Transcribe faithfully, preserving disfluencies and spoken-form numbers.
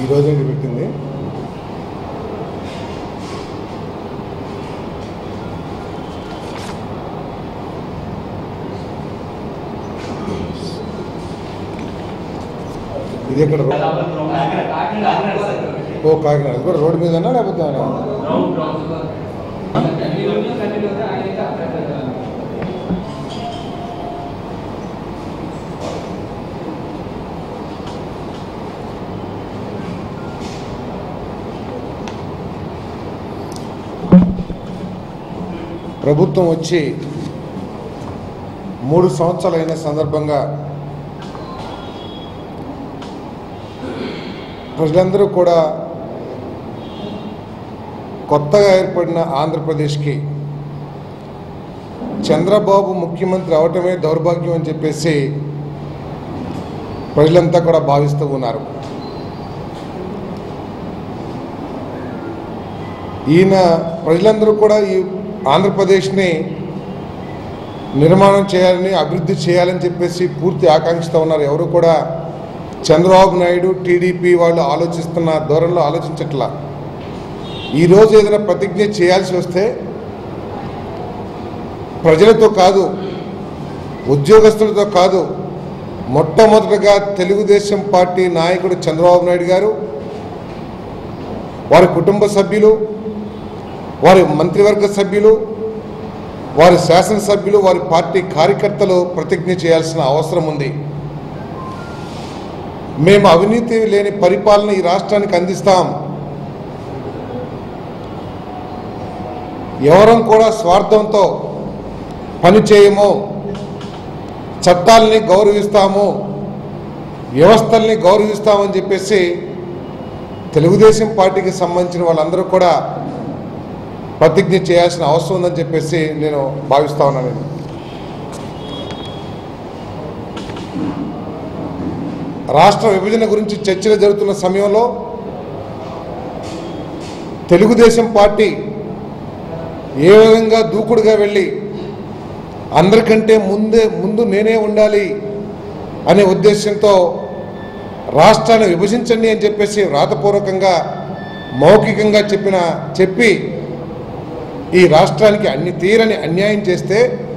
ఈ రోజు నుండి పెట్టింది. ఇది ఎక్కడ ఓ కాకినాడ కూడా రోడ్డు మీదనా లేకపోతే ప్రభుత్వం వచ్చి మూడు సంవత్సరాలైన సందర్భంగా ప్రజలందరూ కూడా కొత్తగా ఏర్పడిన ఆంధ్రప్రదేశ్కి చంద్రబాబు ముఖ్యమంత్రి అవటమే దౌర్భాగ్యం అని చెప్పేసి ప్రజలంతా కూడా భావిస్తూ ఉన్నారు. ఈయన ప్రజలందరూ కూడా ఈ ఆంధ్రప్రదేశ్ని నిర్మాణం చేయాలని అభివృద్ధి చేయాలని చెప్పేసి పూర్తి ఆకాంక్షతో ఉన్నారు. ఎవరు కూడా చంద్రబాబు నాయుడు టీడీపీ వాళ్ళు ఆలోచిస్తున్న ధోరణిలో ఆలోచించట్లా. ఈరోజు ఏదైనా ప్రతిజ్ఞ చేయాల్సి వస్తే ప్రజలతో కాదు, ఉద్యోగస్తులతో కాదు, మొట్టమొదటిగా తెలుగుదేశం పార్టీ నాయకుడు చంద్రబాబు నాయుడు గారు, వారి కుటుంబ సభ్యులు, వారి మంత్రివర్గ సభ్యులు, వారి శాసనసభ్యులు, వారి పార్టీ కార్యకర్తలు ప్రతిజ్ఞ చేయాల్సిన అవసరం ఉంది. మేము అవినీతి లేని పరిపాలన ఈ రాష్ట్రానికి అందిస్తాం, ఎవరం కూడా స్వార్థంతో పని చేయము, చట్టాలని గౌరవిస్తాము, వ్యవస్థల్ని గౌరవిస్తామని చెప్పేసి తెలుగుదేశం పార్టీకి సంబంధించిన వాళ్ళందరూ కూడా ప్రతిజ్ఞ చేయాల్సిన అవసరం ఉందని చెప్పేసి నేను భావిస్తా ఉన్నాను. రాష్ట్ర విభజన గురించి చర్చలు జరుగుతున్న సమయంలో తెలుగుదేశం పార్టీ ఏ విధంగా దూకుడుగా వెళ్ళి అందరికంటే ముందే ముందు నేనే ఉండాలి అనే ఉద్దేశంతో రాష్ట్రాన్ని విభజించండి అని చెప్పేసి వ్రాతపూర్వకంగా మౌఖికంగా చెప్పిన చెప్పి ఈ రాష్ట్రానికి అన్ని తీరని అన్యాయం చేస్తే